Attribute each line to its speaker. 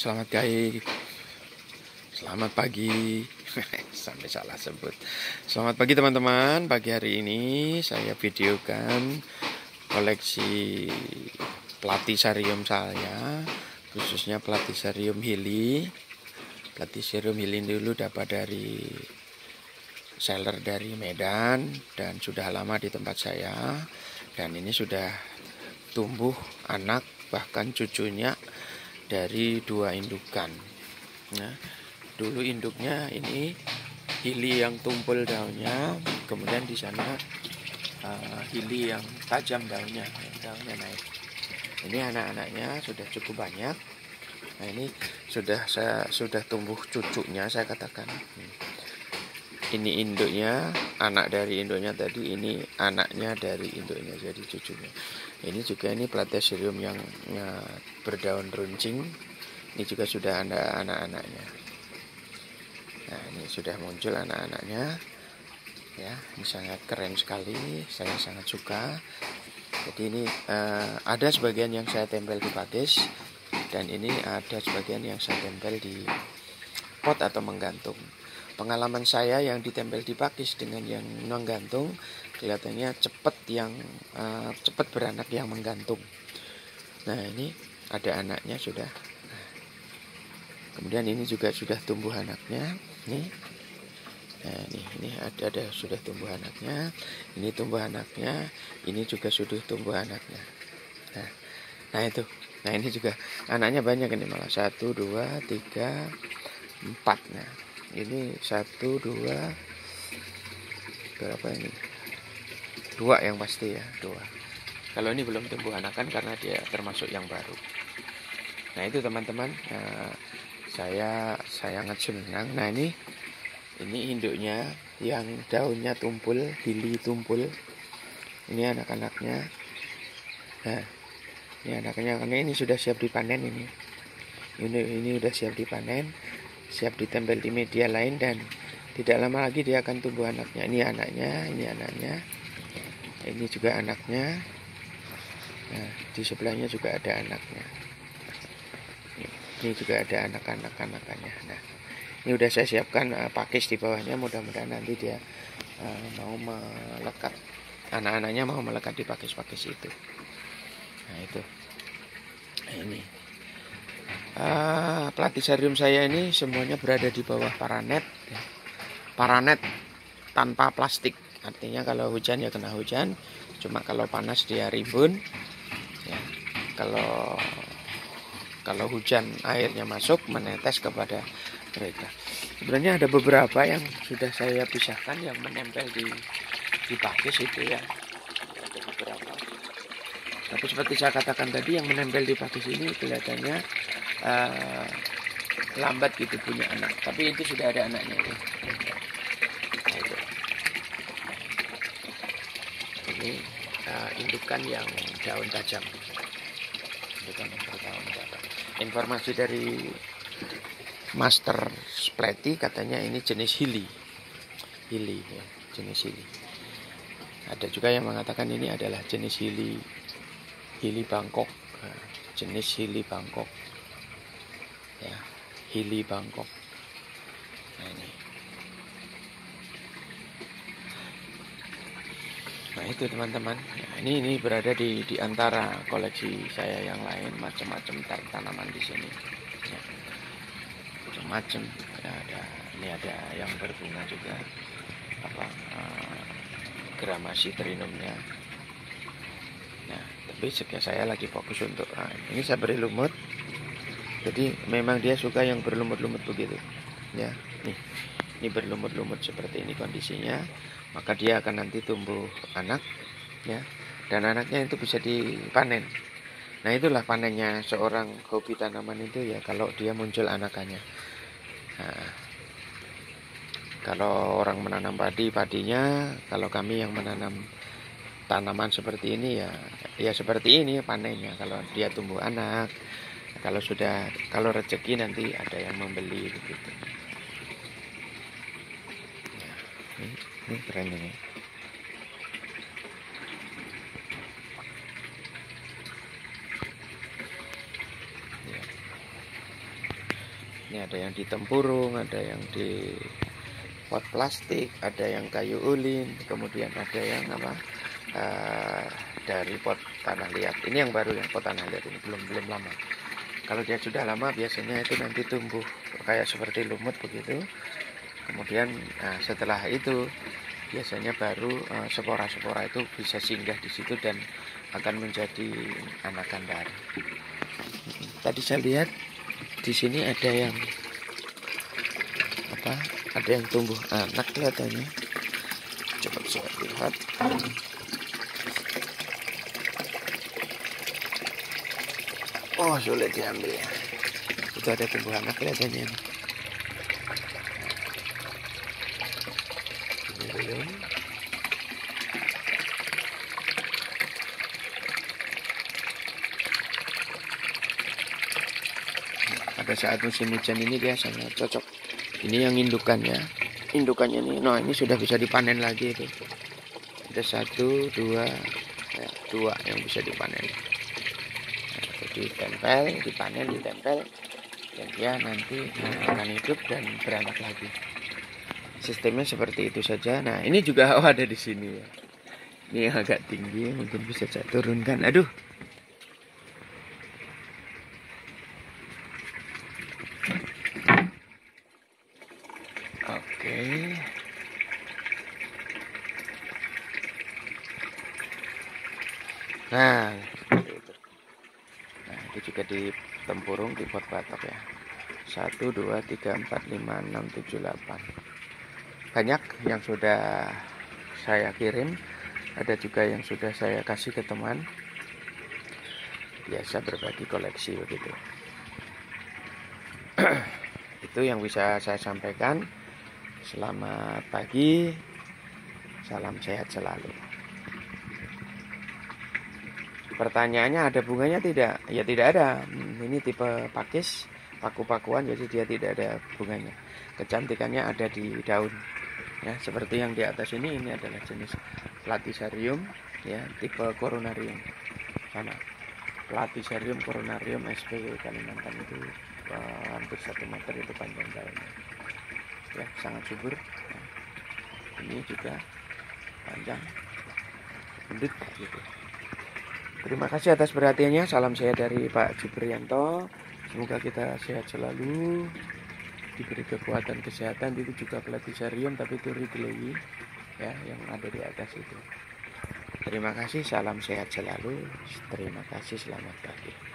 Speaker 1: Selamat guys, selamat pagi. Sampai salah sebut. Selamat pagi teman-teman. Pagi hari ini saya videokan koleksi Platycerium saya, khususnya Platycerium hili. Platycerium hili dulu dapat dari seller dari Medan dan sudah lama di tempat saya. Dan ini sudah tumbuh anak, bahkan cucunya dari 2 indukan. Nah, dulu induknya ini hili yang tumpul daunnya, kemudian di sana hili yang tajam daunnya naik. Ini anak-anaknya sudah cukup banyak. Nah, ini sudah tumbuh cucunya, saya katakan. Ini induknya, anak dari induknya tadi, ini anaknya dari induknya, jadi cucunya. Ini juga ini Platycerium yang berdaun runcing. Ini juga sudah ada anak-anaknya. Nah, ini sudah muncul anak-anaknya. Ya, ini sangat keren sekali, saya sangat suka. Jadi ini ada sebagian yang saya tempel di pakis, dan ini ada sebagian yang saya tempel di pot atau menggantung. Pengalaman saya yang ditempel di pakis dengan yang menggantung, kelihatannya cepat beranak yang menggantung. Nah, ini ada anaknya sudah. Kemudian ini juga sudah tumbuh anaknya. Nih. Nah, ini ada sudah tumbuh anaknya. Ini tumbuh anaknya. Ini juga sudah tumbuh anaknya. Nah itu. Nah, ini juga anaknya banyak ini, malah 1, 2, 3, 4. Nah, ini 1, 2, berapa ini? 2 yang pasti ya, 2. Kalau ini belum tumbuh anakan karena dia termasuk yang baru. Nah, itu teman-teman, saya sangat senang. Nah, ini induknya yang daunnya tumpul, hili tumpul. Ini anak-anaknya. Nah, ini anaknya, karena ini sudah siap dipanen ini. Ini sudah siap dipanen, siap ditempel di media lain, dan tidak lama lagi dia akan tumbuh anaknya. Ini anaknya, ini juga anaknya. Nah, di sebelahnya juga ada anaknya. Ini juga ada anak-anakannya. Nah, ini udah saya siapkan pakis di bawahnya. Mudah-mudahan nanti dia mau melekat, anak-anaknya mau melekat di pakis-pakis itu. Nah, itu. Nah, ini Platycerium saya ini semuanya berada di bawah paranet. Paranet tanpa plastik. Artinya kalau hujan ya kena hujan, cuma kalau panas dia rimbun. Ya, kalau hujan airnya masuk menetes kepada mereka. Sebenarnya ada beberapa yang sudah saya pisahkan yang menempel di pakis itu ya. Ada beberapa. Tapi seperti saya katakan tadi, yang menempel di pakis ini kelihatannya lambat gitu punya anak. Tapi itu sudah ada anaknya. Ini indukan yang daun tajam. Informasi dari Master Splety katanya ini jenis hili ya, jenis hili. Ada juga yang mengatakan ini adalah jenis hili Bangkok, jenis hili Bangkok ya, hili Bangkok. Nah, nah itu teman-teman. Nah, ini berada di antara koleksi saya yang lain, macam-macam tanaman di sini. Ya, macam-macam. Ini ada yang berbunga juga, Grammacy trinumnya. Nah, tapi saya lagi fokus untuk ini saya beri lumut. Jadi memang dia suka yang berlumut-lumut begitu. Ya, ini berlumut-lumut seperti ini kondisinya. Maka dia akan nanti tumbuh anak, ya, dan anaknya itu bisa dipanen. Nah, itulah panennya seorang hobi tanaman itu ya, kalau dia muncul anakannya. Nah, kalau orang menanam padinya, kalau kami yang menanam tanaman seperti ini ya seperti ini panennya. Kalau dia tumbuh anak, kalau rezeki nanti ada yang membeli begitu. Ini keren ini. Ini ada yang di tempurung, ada yang di pot plastik, ada yang kayu ulin, kemudian ada yang apa dari pot tanah liat. Ini yang baru, yang pot tanah liat ini belum lama. Kalau dia sudah lama biasanya itu nanti tumbuh kayak seperti lumut begitu. Kemudian setelah itu biasanya baru spora-spora itu bisa singgah di situ dan akan menjadi anakan baru. Tadi saya lihat di sini ada yang apa? Ada yang tumbuh anak kelihatannya. Coba saya lihat. Oh, sulit diambil ya. Itu ada tumbuh anak kelihatannya nih. Ini belum. Pada saat musim hujan ini biasanya cocok. Ini yang indukannya. Indukannya nih, nah ini sudah bisa dipanen lagi itu. Ada 1, 2, dua yang bisa dipanen. Nah, ditempel, dipanen, ditempel, dan dia nanti akan hidup dan beranak lagi. Sistemnya seperti itu saja. Nah ini juga ada di sini ya. Ini agak tinggi, mungkin bisa saya turunkan. Aduh. Oke. Nah, itu. Nah, itu juga di tempurung di pot batok ya. 1, 2, 3, 4, 5, 6, 7, 8. Banyak yang sudah saya kirim, ada juga yang sudah saya kasih ke teman. Biasa berbagi koleksi begitu. Itu yang bisa saya sampaikan. Selamat pagi, salam sehat selalu. Pertanyaannya ada bunganya tidak? Ya tidak ada. Ini tipe pakis, paku-pakuan, jadi dia tidak ada bunganya. Kecantikannya ada di daun. Ya, seperti yang di atas ini adalah jenis Platycerium, ya, tipe Coronarium. Sama. Platycerium Coronarium SP Kalimantan itu hampir 1 meter itu panjang daunnya. Ya, sangat subur. Nah, ini juga panjang, gendut gitu. Terima kasih atas perhatiannya. Salam sehat dari Pak Jibrianto. Semoga kita sehat selalu, diberi kekuatan kesehatan. Itu juga Platycerium tapi itu Ridleyi ya, yang ada di atas itu. Terima kasih, salam sehat selalu. Terima kasih, selamat pagi.